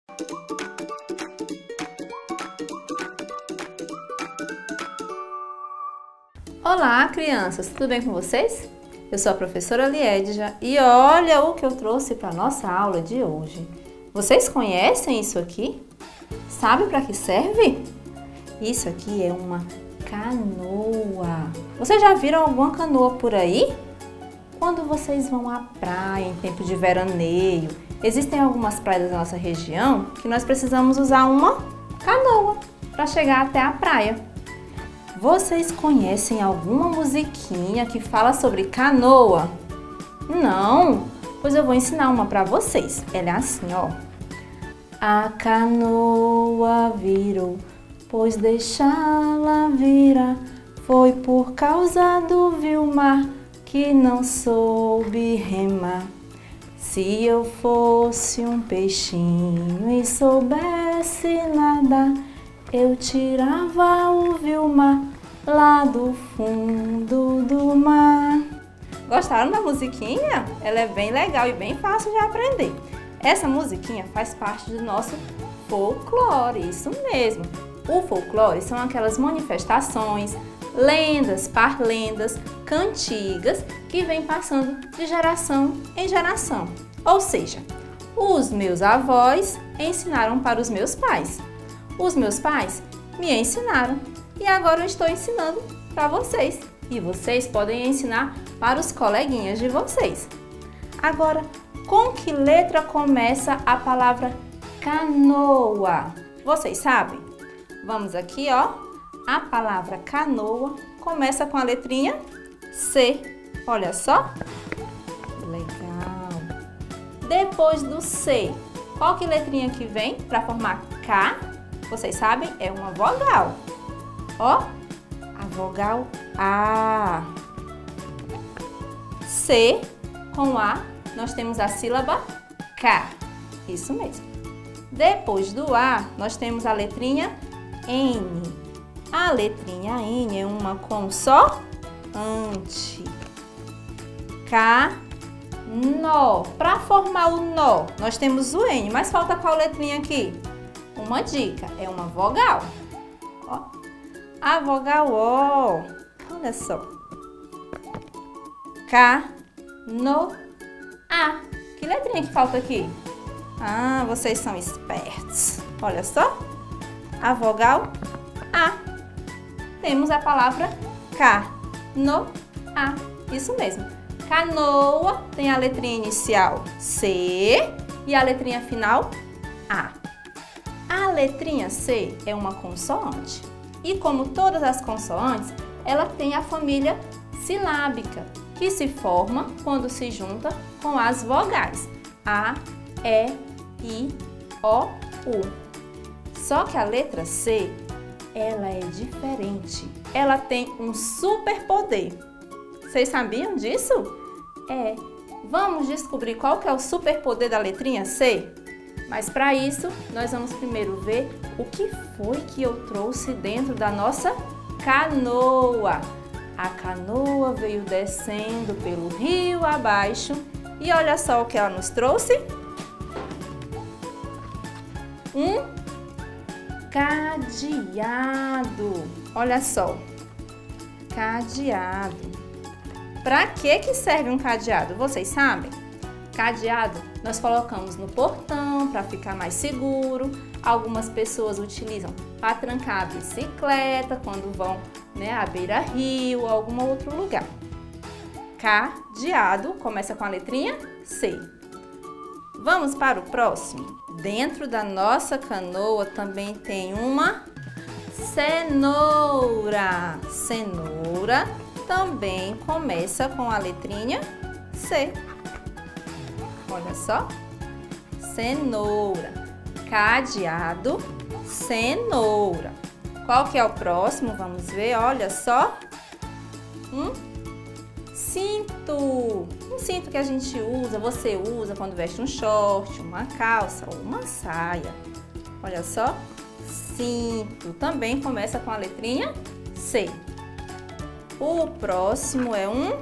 Olá, crianças! Tudo bem com vocês? Eu sou a professora Liedja e olha o que eu trouxe para a nossa aula de hoje. Vocês conhecem isso aqui? Sabe para que serve? Isso aqui é uma canoa. Vocês já viram alguma canoa por aí? Quando vocês vão à praia em tempo de veraneio, existem algumas praias da nossa região que nós precisamos usar uma canoa para chegar até a praia. Vocês conhecem alguma musiquinha que fala sobre canoa? Não? Pois eu vou ensinar uma para vocês. Ela é assim, ó. A canoa virou, pois deixá-la virar. Foi por causa do vil mar que não soube remar. Se eu fosse um peixinho e soubesse nadar, eu tirava o vil mar lá do fundo do mar. Gostaram da musiquinha? Ela é bem legal e bem fácil de aprender. Essa musiquinha faz parte do nosso folclore, isso mesmo. O folclore são aquelas manifestações, lendas, parlendas, cantigas que vêm passando de geração em geração. Ou seja, os meus avós ensinaram para os meus pais. Os meus pais me ensinaram e agora eu estou ensinando para vocês. E vocês podem ensinar para os coleguinhas de vocês. Agora, com que letra começa a palavra canoa? Vocês sabem? Vamos aqui, ó. A palavra canoa começa com a letrinha C. Olha só. Legal. Depois do C, qual que letrinha que vem para formar K? Vocês sabem? É uma vogal. Ó, a vogal A. C com A, nós temos a sílaba K. Isso mesmo. Depois do A, nós temos a letrinha N. A letrinha N é uma consoante. K, nó. Para formar o nó, nós temos o N, mas falta qual letrinha aqui? Uma dica, é uma vogal. Ó, a vogal O. Olha só. K, no, A. Que letrinha que falta aqui? Ah, vocês são espertos. Olha só. A vogal A. Temos a palavra K, no, A. Isso mesmo. Canoa tem a letrinha inicial C e a letrinha final A. A letrinha C é uma consoante e, como todas as consoantes, ela tem a família silábica, que se forma quando se junta com as vogais A, E, I, O, U. Só que a letra C, ela é diferente. Ela tem um superpoder. Vocês sabiam disso? Vamos descobrir qual que é o superpoder da letrinha C? Mas para isso, nós vamos primeiro ver o que foi que eu trouxe dentro da nossa canoa. A canoa veio descendo pelo rio abaixo e olha só o que ela nos trouxe. Um cadeado. Olha só, cadeado. Para que serve um cadeado? Vocês sabem? Cadeado nós colocamos no portão para ficar mais seguro. Algumas pessoas utilizam para trancar a bicicleta quando vão, à beira-rio ou algum outro lugar. Cadeado começa com a letrinha C. Vamos para o próximo. Dentro da nossa canoa também tem uma cenoura. Cenoura também começa com a letrinha C. Olha só, cenoura, cadeado, cenoura. Qual que é o próximo? Vamos ver, olha só. Um cinto. Um cinto que a gente usa, você usa quando veste um short, uma calça ou uma saia. Olha só, cinto. Também começa com a letrinha C. O próximo é um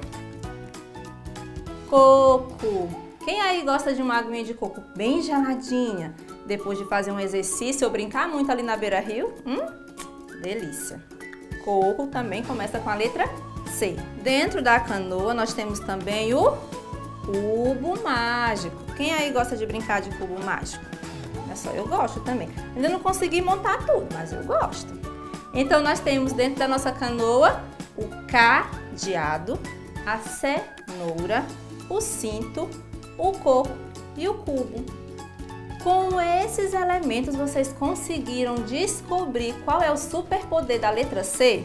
coco. Quem aí gosta de uma aguinha de coco bem geladinha, depois de fazer um exercício ou brincar muito ali na beira-rio. Delícia! Coco também começa com a letra C. Dentro da canoa nós temos também o cubo mágico. Quem aí gosta de brincar de cubo mágico? É só, eu gosto também. Ainda não consegui montar tudo, mas eu gosto. Então nós temos dentro da nossa canoa o cadeado, a cenoura, o cinto, o coco e o cubo. Com esses elementos, vocês conseguiram descobrir qual é o superpoder da letra C?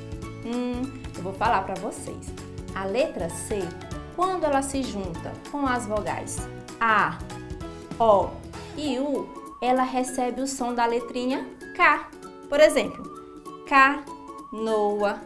Eu vou falar para vocês. A letra C, quando ela se junta com as vogais A, O e U, ela recebe o som da letrinha K. Por exemplo, canoa,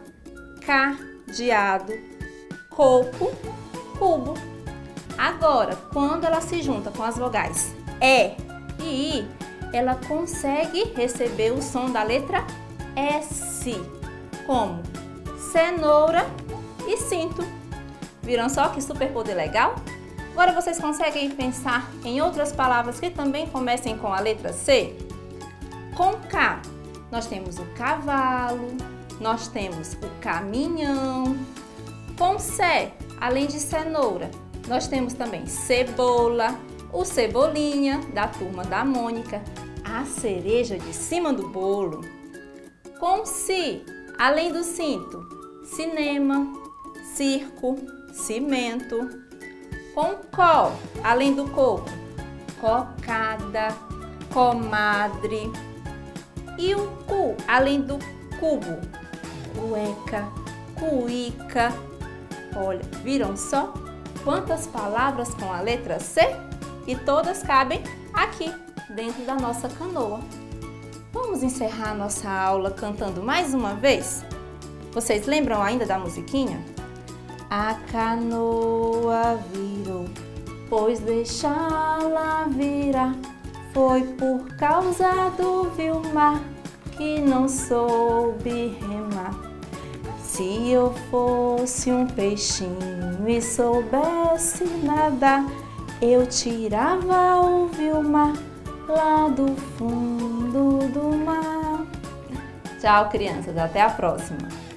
cadeado, coco, cubo. Agora, quando ela se junta com as vogais E e I, ela consegue receber o som da letra S, como cenoura e cinto. Viram só que superpoder legal? Agora vocês conseguem pensar em outras palavras que também comecem com a letra C? Com K, nós temos o cavalo, nós temos o caminhão. Com C, além de cenoura, nós temos também cebola, o Cebolinha, da turma da Mônica, a cereja de cima do bolo. Com C, além do cinto, cinema, circo, cimento. Com Co, além do coco, cocada, comadre. E o Cu, além do cubo, cueca, cuíca. Olha, viram só quantas palavras com a letra C? E todas cabem aqui, dentro da nossa canoa. Vamos encerrar a nossa aula cantando mais uma vez? Vocês lembram ainda da musiquinha? A canoa virou, pois deixá-la virar foi por causa do Vilmar, que não soube remar. Se eu fosse um peixinho e soubesse nadar, eu tirava o Vilmar lá do fundo do mar. Tchau, crianças. Até a próxima.